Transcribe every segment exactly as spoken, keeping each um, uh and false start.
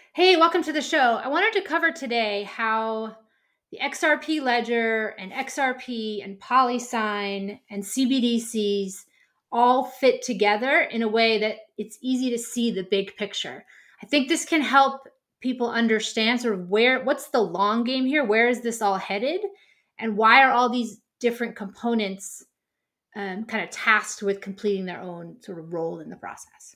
Hey, welcome to the show. I wanted to cover today how the X R P Ledger and X R P and Polysign and C B D Cs all fit together in a way that it's easy to see the big picture. I think this can help people understand sort of where, what's the long game here? Where is this all headed? And why are all these different components um, kind of tasked with completing their own sort of role in the process?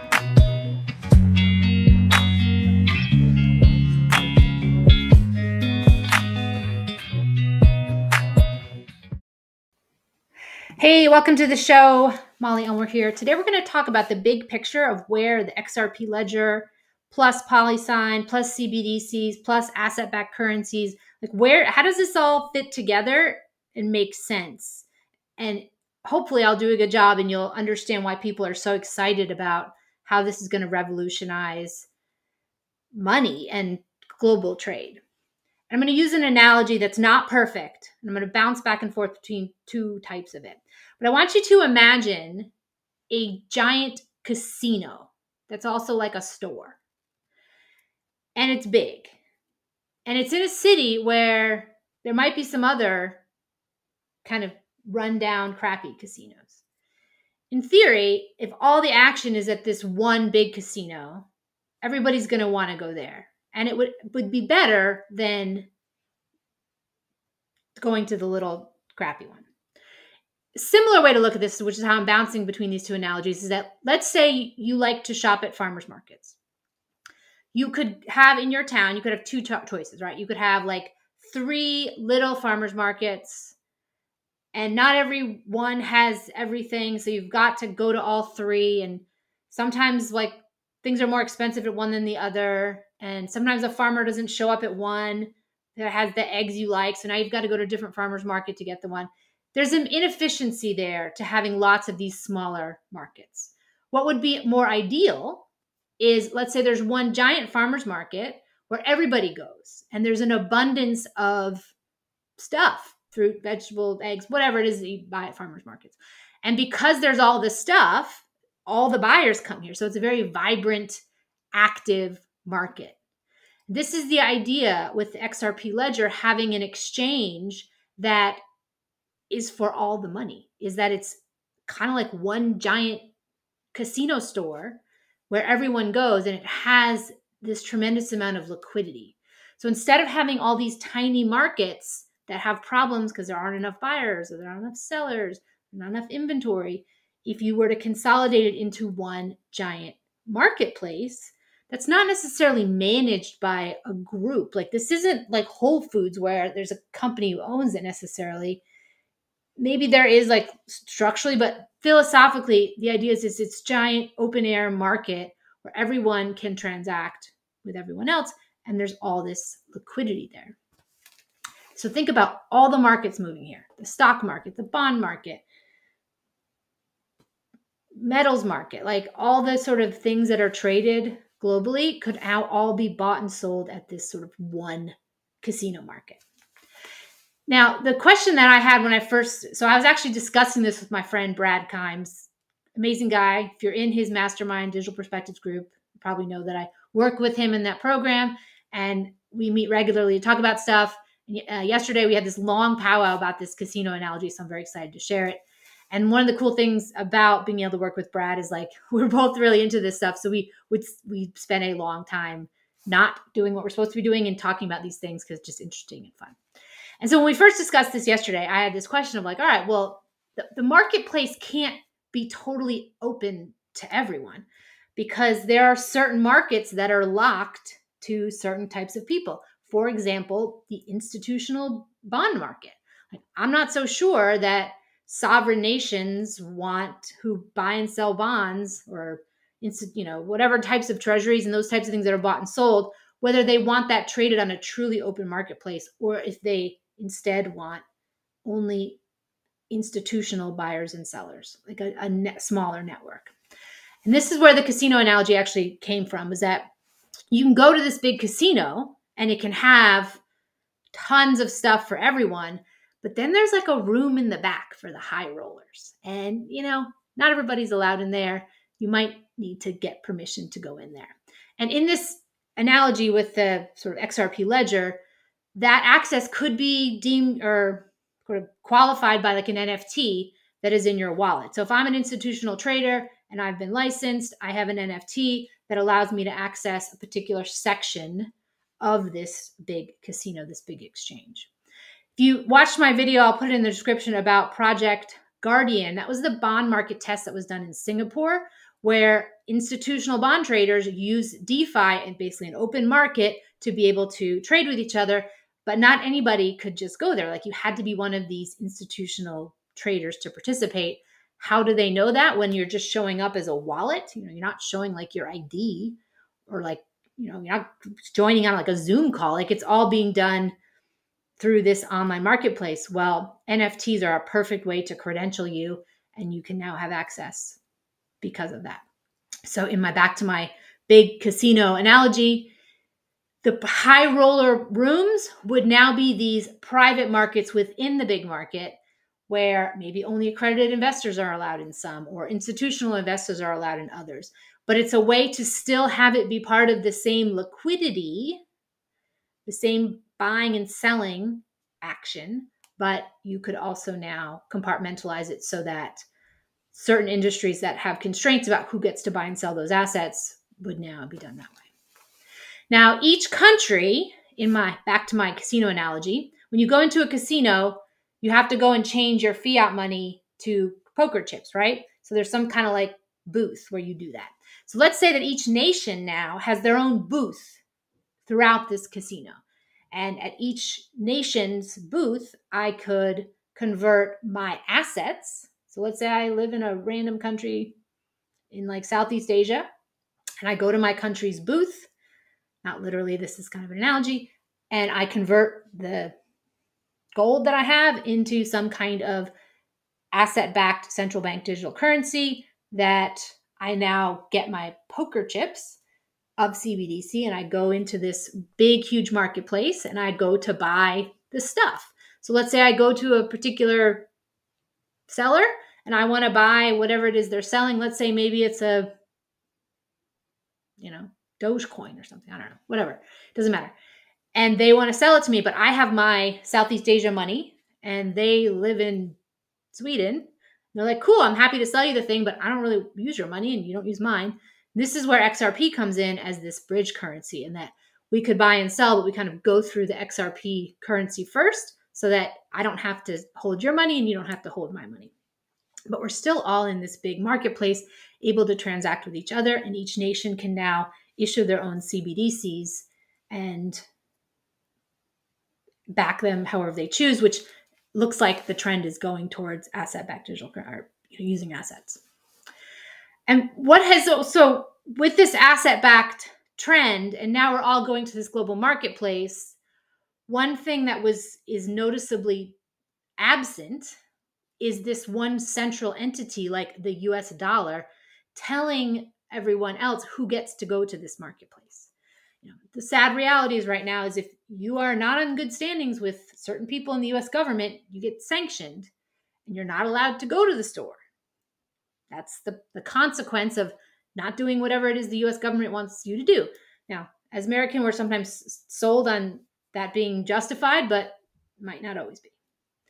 Hey, welcome to the show. Molly Elmer here. Today we're going to talk about the big picture of where the X R P Ledger plus Polysign plus C B D Cs plus asset-backed currencies, like where, how does this all fit together and make sense? And hopefully I'll do a good job and you'll understand why people are so excited about how this is going to revolutionize money and global trade. I'm going to use an analogy that's not perfect. And I'm going to bounce back and forth between two types of it. But I want you to imagine a giant casino that's also like a store. And it's big. And it's in a city where there might be some other kind of rundown, crappy casinos. In theory, if all the action is at this one big casino, everybody's going to want to go there. And it would, would be better than going to the little crappy one. A similar way to look at this, which is how I'm bouncing between these two analogies, is that let's say you like to shop at farmers markets. You could have in your town, you could have two choices, right? You could have like three little farmers markets, and not every one has everything. So you've got to go to all three. And sometimes like things are more expensive at one than the other. And sometimes a farmer doesn't show up at one that has the eggs you like. So now you've got to go to a different farmer's market to get the one. There's an inefficiency there to having lots of these smaller markets. What would be more ideal is, let's say there's one giant farmer's market where everybody goes and there's an abundance of stuff, fruit, vegetables, eggs, whatever it is that you buy at farmers markets. And because there's all this stuff, all the buyers come here. So it's a very vibrant, active market. This is the idea with the X R P Ledger having an exchange that is for all the money, is that it's kind of like one giant casino store where everyone goes and it has this tremendous amount of liquidity. So instead of having all these tiny markets that have problems because there aren't enough buyers or there aren't enough sellers, not enough inventory, if you were to consolidate it into one giant marketplace, that's not necessarily managed by a group. Like this isn't like Whole Foods where there's a company who owns it necessarily. Maybe there is like structurally, but philosophically, the idea is it's this giant open air market where everyone can transact with everyone else. And there's all this liquidity there. So think about all the markets moving here, the stock market, the bond market, metals market, like all the sort of things that are traded globally could now all be bought and sold at this sort of one casino market. Now, the question that I had when I first, so I was actually discussing this with my friend Brad Kimes, amazing guy. If you're in his mastermind digital perspectives group, you probably know that I work with him in that program and we meet regularly to talk about stuff. Uh, yesterday, we had this long powwow about this casino analogy, so I'm very excited to share it. And one of the cool things about being able to work with Brad is like, we're both really into this stuff. So we would we spent a long time not doing what we're supposed to be doing and talking about these things because it's just interesting and fun. And so when we first discussed this yesterday, I had this question of like, all right, well, the, the marketplace can't be totally open to everyone because there are certain markets that are locked to certain types of people. For example, the institutional bond market. Like, I'm not so sure that sovereign nations want who buy and sell bonds or, you know, whatever types of treasuries and those types of things that are bought and sold, whether they want that traded on a truly open marketplace or if they instead want only institutional buyers and sellers, like a, a net, smaller network. And this is where the casino analogy actually came from, is that you can go to this big casino and it can have tons of stuff for everyone, but then there's like a room in the back for the high rollers. And, you know, not everybody's allowed in there. You might need to get permission to go in there. And in this analogy with the sort of X R P Ledger, that access could be deemed or sort of qualified by like an N F T that is in your wallet. So if I'm an institutional trader and I've been licensed, I have an N F T that allows me to access a particular section of this big casino, this big exchange. If you watched my video, I'll put it in the description about Project Guardian. That was the bond market test that was done in Singapore, where institutional bond traders use DeFi and basically an open market to be able to trade with each other, but not anybody could just go there. Like you had to be one of these institutional traders to participate. How do they know that when you're just showing up as a wallet? You know, you're not showing like your I D or like, you know, you're not joining on like a Zoom call. Like it's all being done through this online marketplace. Well, N F Ts are a perfect way to credential you, and you can now have access because of that. So in my back to my big casino analogy, the high roller rooms would now be these private markets within the big market where maybe only accredited investors are allowed in some, or institutional investors are allowed in others. But it's a way to still have it be part of the same liquidity, the same buying and selling action, but you could also now compartmentalize it so that certain industries that have constraints about who gets to buy and sell those assets would now be done that way. Now, each country, in my back to my casino analogy, when you go into a casino, you have to go and change your fiat money to poker chips, right? So there's some kind of like booth where you do that. So let's say that each nation now has their own booth throughout this casino. And at each nation's booth, I could convert my assets. So let's say I live in a random country in like Southeast Asia, and I go to my country's booth. Not literally, this is kind of an analogy. And I convert the gold that I have into some kind of asset-backed central bank digital currency that I now get my poker chips of C B D C, and I go into this big, huge marketplace and I go to buy the stuff. So let's say I go to a particular seller and I want to buy whatever it is they're selling. Let's say maybe it's a, you know, Dogecoin or something. I don't know, whatever. It doesn't matter. And they want to sell it to me, but I have my Southeast Asia money and they live in Sweden. They're like, cool, I'm happy to sell you the thing, but I don't really use your money and you don't use mine. This is where X R P comes in as this bridge currency, and that we could buy and sell, but we kind of go through the X R P currency first so that I don't have to hold your money and you don't have to hold my money. But we're still all in this big marketplace, able to transact with each other, and each nation can now issue their own C B D Cs and back them however they choose, which looks like the trend is going towards asset-backed digital or you know, using assets. And what has also, with this asset-backed trend, and now we're all going to this global marketplace, one thing that was is noticeably absent is this one central entity like the U S dollar telling everyone else who gets to go to this marketplace. You know, the sad reality is right now is if you are not in good standings with certain people in the U S government, you get sanctioned and you're not allowed to go to the store. That's the, the consequence of not doing whatever it is the U S government wants you to do. Now, as American, we're sometimes sold on that being justified, but might not always be.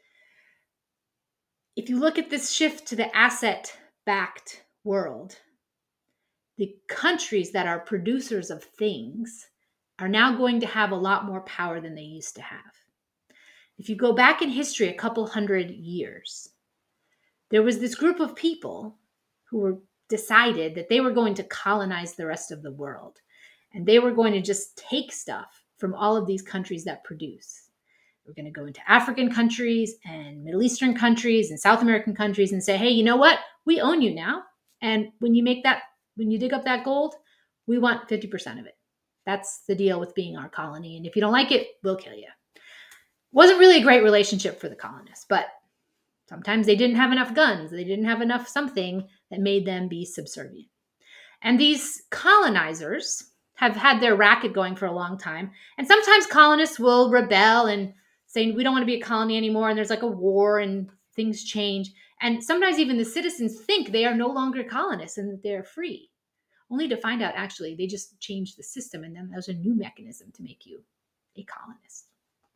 If you look at this shift to the asset-backed world, the countries that are producers of things are now going to have a lot more power than they used to have. If you go back in history a couple hundred years, there was this group of people who were decided that they were going to colonize the rest of the world. And they were going to just take stuff from all of these countries that produce. We're going to go into African countries and Middle Eastern countries and South American countries and say, hey, you know what? We own you now. And when you make that, when you dig up that gold, we want fifty percent of it. That's the deal with being our colony. And if you don't like it, we'll kill you. Wasn't really a great relationship for the colonists, but sometimes they didn't have enough guns. They didn't have enough something that made them be subservient. And these colonizers have had their racket going for a long time. And sometimes colonists will rebel and say, we don't want to be a colony anymore. And there's like a war and things change. And sometimes even the citizens think they are no longer colonists and that they're free. only to find out actually they just changed the system and then there's a new mechanism to make you a colonist.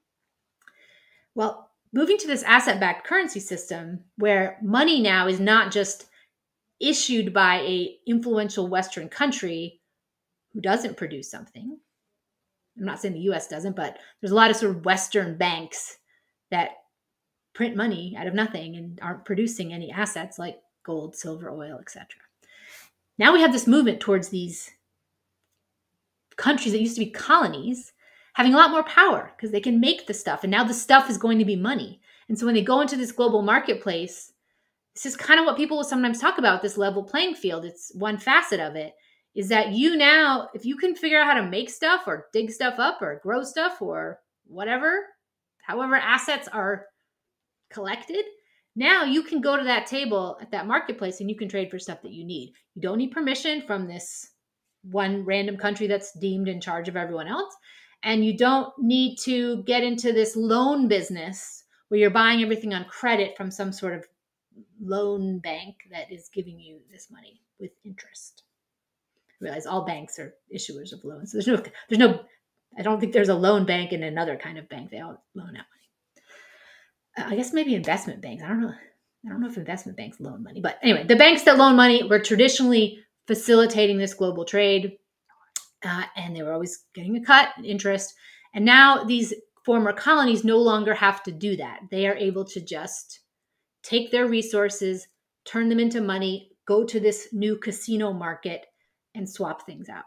Well, moving to this asset-backed currency system where money now is not just issued by a influential Western country who doesn't produce something. I'm not saying the U S doesn't, but there's a lot of sort of Western banks that print money out of nothing and aren't producing any assets like gold, silver, oil, et cetera. Now we have this movement towards these countries that used to be colonies having a lot more power because they can make the stuff. And now the stuff is going to be money. And so when they go into this global marketplace, this is kind of what people will sometimes talk about, this level playing field. It's one facet of it, is that you now, if you can figure out how to make stuff or dig stuff up or grow stuff or whatever, however assets are collected, now you can go to that table at that marketplace and you can trade for stuff that you need. You don't need permission from this one random country that's deemed in charge of everyone else. And you don't need to get into this loan business where you're buying everything on credit from some sort of loan bank that is giving you this money with interest. I realize all banks are issuers of loans. So there's no, there's no, I don't think there's a loan bank and another kind of bank. They all loan out money. I guess maybe investment banks. I don't know. I don't know if investment banks loan money, but anyway, the banks that loan money were traditionally facilitating this global trade, uh, and they were always getting a cut, interest. And now these former colonies no longer have to do that. They are able to just take their resources, turn them into money, go to this new casino market, and swap things out.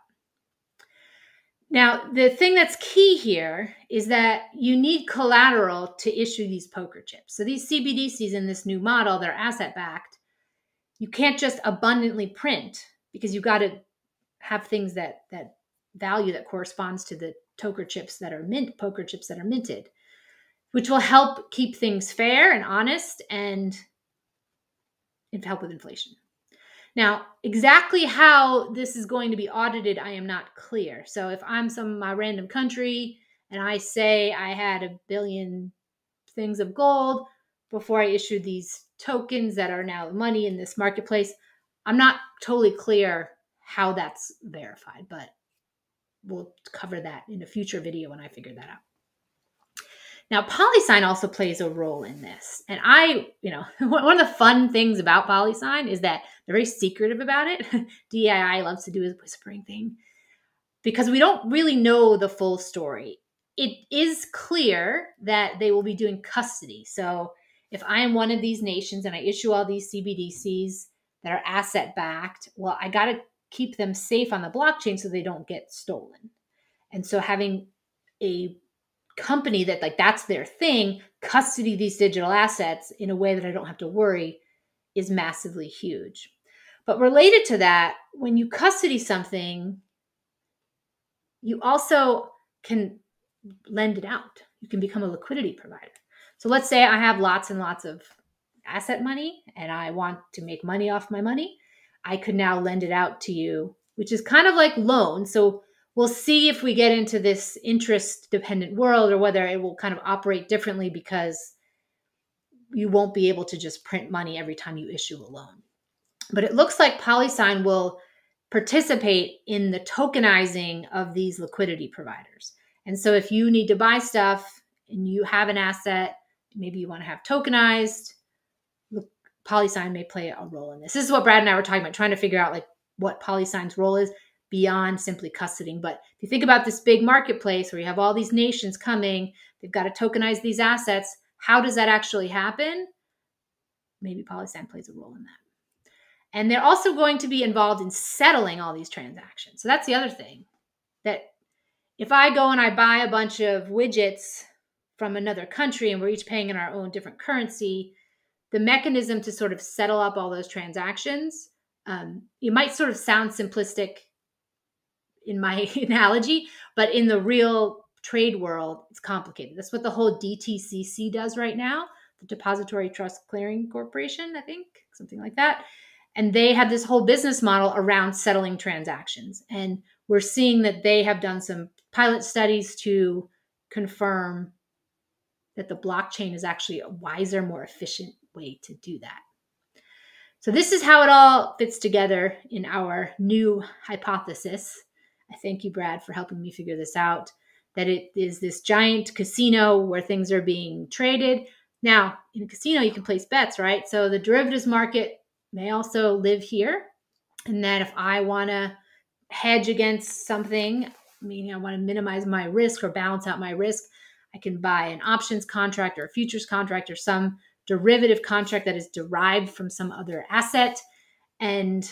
Now, the thing that's key here is that you need collateral to issue these poker chips. So these C B D Cs in this new model, they're asset-backed. You can't just abundantly print because you've got to have things that that value that corresponds to the poker chips that are mint, poker chips that are minted, which will help keep things fair and honest and help with inflation. Now, exactly how this is going to be audited, I am not clear. So if I'm some my random country and I say I had a billion things of gold before I issued these tokens that are now money in this marketplace, I'm not totally clear how that's verified, but we'll cover that in a future video when I figure that out. Now, Polysign also plays a role in this. And I, you know, one of the fun things about Polysign is that they're very secretive about it. D E I loves to do a whispering thing because we don't really know the full story. It is clear that they will be doing custody. So if I am one of these nations and I issue all these C B D Cs that are asset backed, well, I got to keep them safe on the blockchain so they don't get stolen. And so having a company that like that's their thing, custody these digital assets in a way that I don't have to worry is massively huge. But related to that, when you custody something, you also can lend it out. You can become a liquidity provider. So let's say I have lots and lots of asset money and I want to make money off my money. I could now lend it out to you, which is kind of like loan. So we'll see if we get into this interest-dependent world or whether it will kind of operate differently because you won't be able to just print money every time you issue a loan. But it looks like Polysign will participate in the tokenizing of these liquidity providers. And so if you need to buy stuff and you have an asset, maybe you want to have tokenized, Polysign may play a role in this. This is what Brad and I were talking about, trying to figure out like what Polysign's role is beyond simply custodying. But if you think about this big marketplace where you have all these nations coming, they've got to tokenize these assets. How does that actually happen? Maybe Polysign plays a role in that. And they're also going to be involved in settling all these transactions. So that's the other thing, that if I go and I buy a bunch of widgets from another country and we're each paying in our own different currency, the mechanism to sort of settle up all those transactions, um, it might sort of sound simplistic in my analogy, but in the real trade world, it's complicated. That's what the whole D T C C does right now, the Depository Trust Clearing Corporation, I think, something like that. And they have this whole business model around settling transactions. And we're seeing that they have done some pilot studies to confirm that the blockchain is actually a wiser, more efficient way to do that. So this is how it all fits together in our new hypothesis. I thank you, Brad, for helping me figure this out, that it is this giant casino where things are being traded. Now, in a casino, you can place bets, right? So the derivatives market may also live here. And then if I want to hedge against something, meaning I want to minimize my risk or balance out my risk, I can buy an options contract or a futures contract or some derivative contract that is derived from some other asset and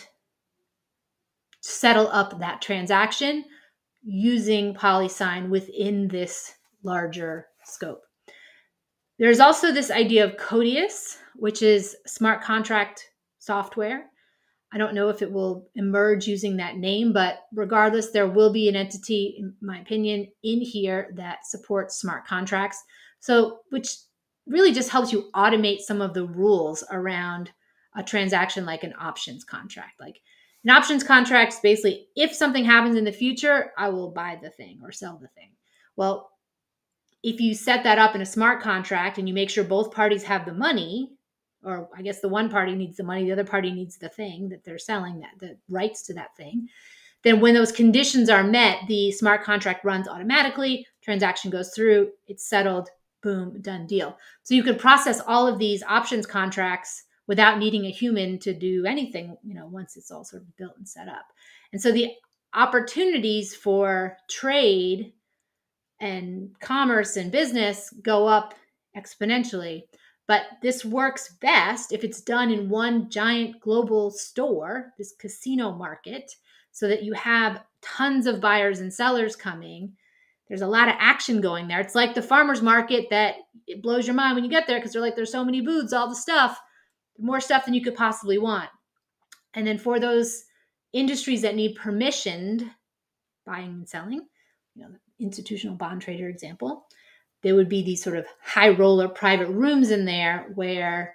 settle up that transaction using Polysign within this larger scope. There's also this idea of Codius, which is smart contract software. I don't know if it will emerge using that name, but regardless, there will be an entity, in my opinion, in here that supports smart contracts. So, which really just helps you automate some of the rules around a transaction like an options contract. Like an options contract is basically, if something happens in the future, I will buy the thing or sell the thing. Well, if you set that up in a smart contract and you make sure both parties have the money, or I guess the one party needs the money, the other party needs the thing that they're selling, that the rights to that thing, then when those conditions are met, the smart contract runs automatically, transaction goes through, it's settled, boom, done deal. So you could process all of these options contracts without needing a human to do anything, you know, once it's all sort of built and set up. And so the opportunities for trade and commerce and business go up exponentially. But this works best if it's done in one giant global store, this casino market, so that you have tons of buyers and sellers coming. There's a lot of action going there. It's like the farmer's market that it blows your mind when you get there because they're like, there's so many booths, all the stuff, more stuff than you could possibly want. And then for those industries that need permissioned buying and selling, you know, the institutional bond trader example, there would be these sort of high roller private rooms in there where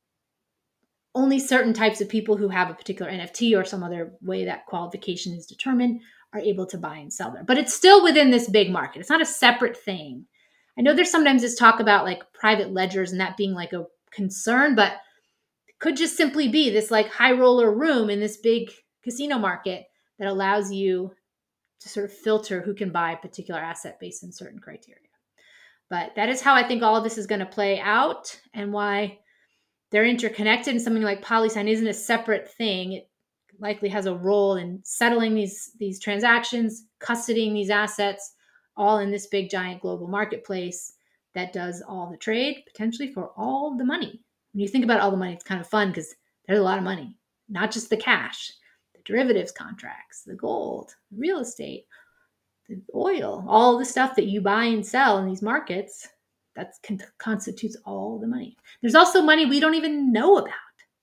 only certain types of people who have a particular N F T or some other way that qualification is determined are able to buy and sell there. But it's still within this big market. It's not a separate thing. I know there's sometimes this talk about like private ledgers and that being like a concern, but it could just simply be this like high roller room in this big casino market that allows you to sort of filter who can buy a particular asset based on certain criteria. But that is how I think all of this is going to play out and why they're interconnected. And something like Polysign isn't a separate thing. It likely has a role in settling these, these transactions, custodying these assets, all in this big giant global marketplace that does all the trade, potentially for all the money. When you think about all the money, it's kind of fun because there's a lot of money, not just the cash, the derivatives contracts, the gold, the real estate, the oil, all the stuff that you buy and sell in these markets, that con- constitutes all the money. There's also money we don't even know about.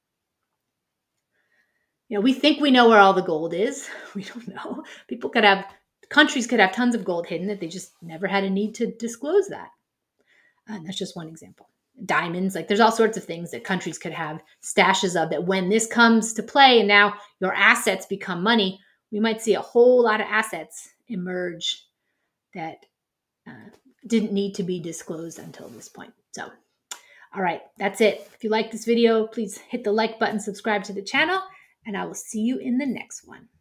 You know, we think we know where all the gold is. We don't know. People could have, countries could have tons of gold hidden that they just never had a need to disclose that. And that's just one example. Diamonds, like there's all sorts of things that countries could have stashes of that when this comes to play and now your assets become money, we might see a whole lot of assets emerge that uh, didn't need to be disclosed until this point. So, all right, that's it. If you like this video, please hit the like button, subscribe to the channel, and I will see you in the next one.